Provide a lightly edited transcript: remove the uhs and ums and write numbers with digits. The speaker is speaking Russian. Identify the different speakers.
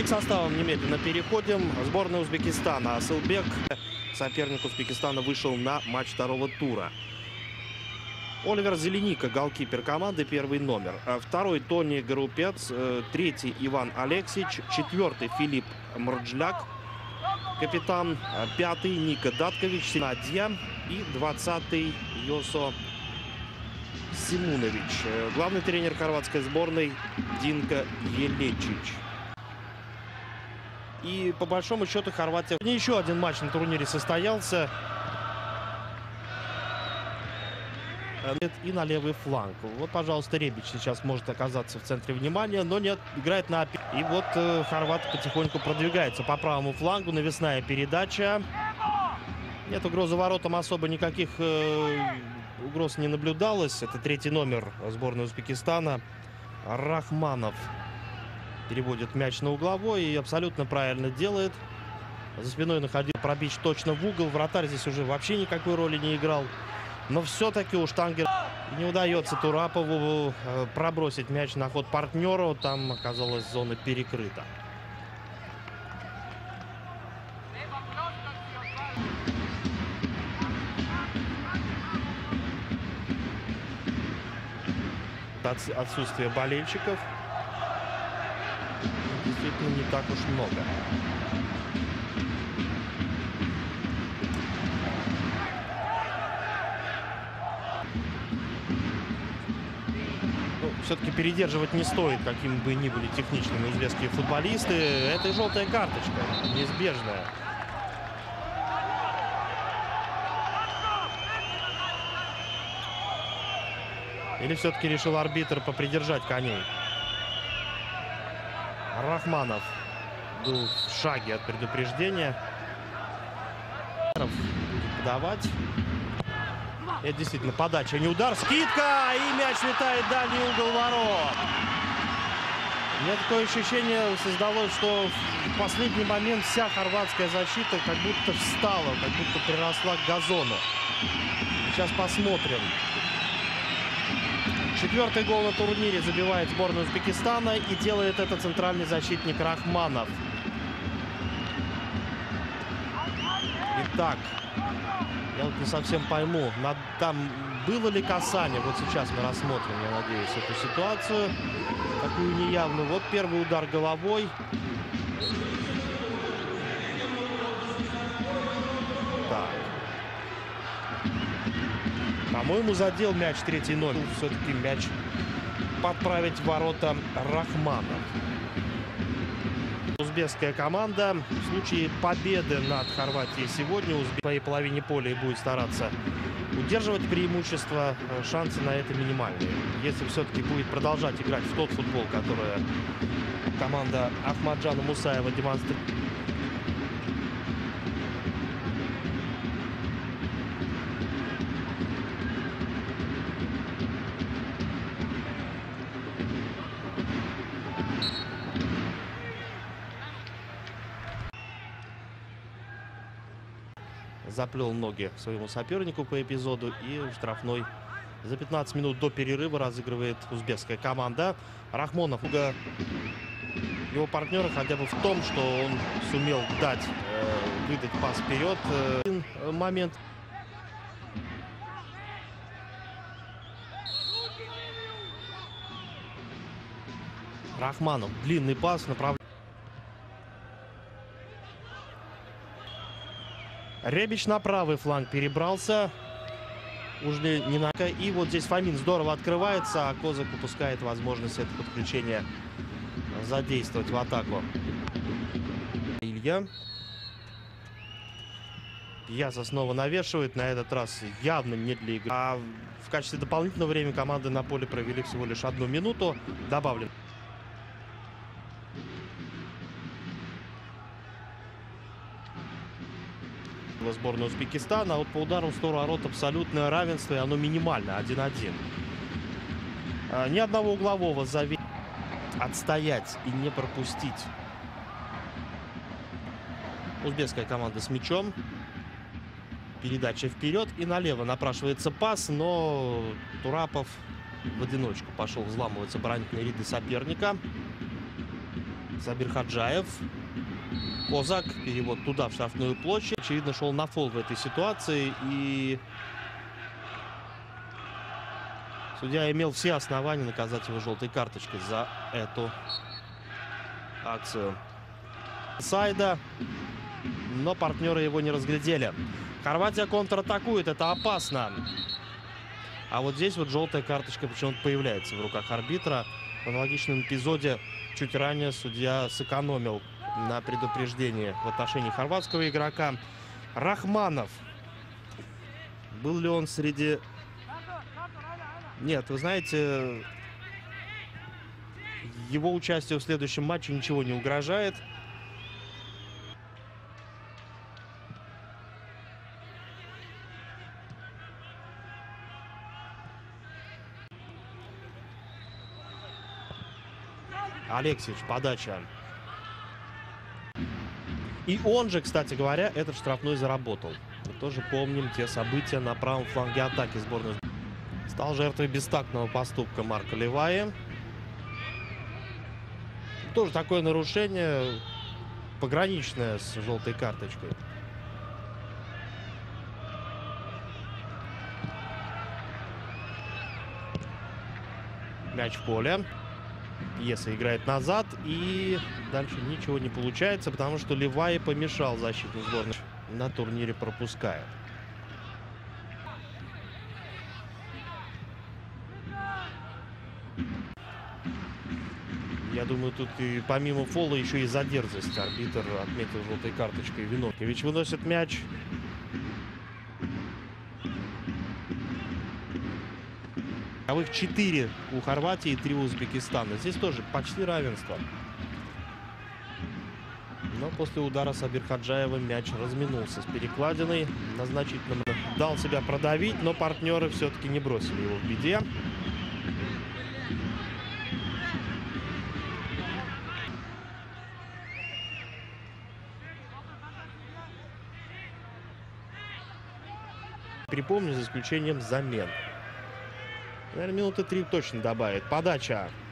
Speaker 1: Составом немедленно переходим. Сборная Узбекистана. Асылбек, соперник Узбекистана, вышел на матч второго тура. Оливер Зеленика, голкипер команды, первый номер. Второй Тони Гарупец. Третий Иван Алексич. Четвертый Филипп Мрджляк, капитан. Пятый Ника Даткович, Надья. И 20-й Йосо Симунович. Главный тренер хорватской сборной Динко Елечич. И по большому счету Хорватия... Еще один матч на турнире состоялся. И на левый фланг. Вот, пожалуйста, Ребич сейчас может оказаться в центре внимания, но нет, играет на... И вот хорват потихоньку продвигается по правому флангу. Навесная передача. Нет, угрозы воротам особо никаких угроз не наблюдалось. Это третий номер сборной Узбекистана. Рахманов переводит мяч на угловой и абсолютно правильно делает. За спиной находил пробить точно в угол. Вратарь здесь уже вообще никакой роли не играл. Но все-таки у штангера не удается Турапову пробросить мяч на ход партнеру. Там оказалась зона перекрыта. Отсутствие болельщиков действительно не так уж много. Все-таки передерживать не стоит, какими бы ни были техничными узбекские футболисты. Это и желтая карточка, неизбежная. Или все-таки решил арбитр попридержать коней? Рахманов был в шаге от предупреждения. Будет подавать. Это действительно подача, не удар, скидка, и мяч летает в дальний угол ворот. У меня такое ощущение создалось, что в последний момент вся хорватская защита как будто встала, как будто приросла к газону. Сейчас посмотрим. Четвертый гол на турнире забивает сборная Узбекистана, и делает это центральный защитник Рахманов. Итак, я вот не совсем пойму, там было ли касание. Вот сейчас мы рассмотрим, я надеюсь, эту ситуацию, такую неявную. Вот первый удар головой. Так. По-моему, задел мяч третий номер. Все-таки мяч подправить в ворота Рахманов. Узбекская команда в случае победы над Хорватией сегодня в своей половине поля и будет стараться удерживать преимущество. Шансы на это минимальные. Если все-таки будет продолжать играть в тот футбол, который команда Ахмаджана Мусаева демонстрирует. Заплел ноги своему сопернику по эпизоду, и штрафной за 15 минут до перерыва разыгрывает узбекская команда. Рахмонов, его партнера хотя бы в том, что он сумел выдать пас вперед. Один момент. Рахманов, длинный пас, направляет. Ребич на правый фланг перебрался. Уже не на... И вот здесь Фомин здорово открывается, а Козак упускает возможность это подключение задействовать в атаку. Илья. Пьяса снова навешивает. На этот раз явно не для игры. А в качестве дополнительного времени команды на поле провели всего лишь 1 минуту. Добавлен. Сборная Узбекистана. А вот по ударам в сторону ворот абсолютное равенство, и оно минимально, 1-1. Ни одного углового отстоять и не пропустить. Узбекская команда с мячом. Передача вперед, и налево напрашивается пас, но Турапов в одиночку пошел взламывать оборонительные ряды соперника. Сабир Хаджаев. Козак. Перевод туда, в штрафную площадь. Очевидно, шел на фол в этой ситуации. И судья имел все основания наказать его желтой карточкой за эту акцию. Сайда. Но партнеры его не разглядели. Хорватия контратакует. Это опасно. А вот здесь вот желтая карточка почему-то появляется в руках арбитра. В аналогичном эпизоде чуть ранее судья сэкономил на предупреждении в отношении хорватского игрока. Рахманов. Был ли он среди... Нет, вы знаете, его участию в следующем матче ничего не угрожает. Алексич, подача. И он же, кстати говоря, этот штрафной заработал. Мы тоже помним те события на правом фланге атаки сборной. Стал жертвой бестактного поступка Марко Леваи. Тоже такое нарушение, пограничное с желтой карточкой. Мяч в поле. Пьеса играет назад, и дальше ничего не получается, потому что Леваи помешал защитник сборной. На турнире пропускает. Я думаю, тут и помимо фола еще и за дерзость арбитр отметил желтой карточкой Виновкович выносит мяч. Таковых 4 у Хорватии и 3 у Узбекистана. Здесь тоже почти равенство. Но после удара Сабир Хаджаева мяч разминулся с перекладиной. На значительном дал себя продавить, но партнеры все-таки не бросили его в беде. Припомню, за исключением замен. Наверное, минуты 3 точно добавит. Подача.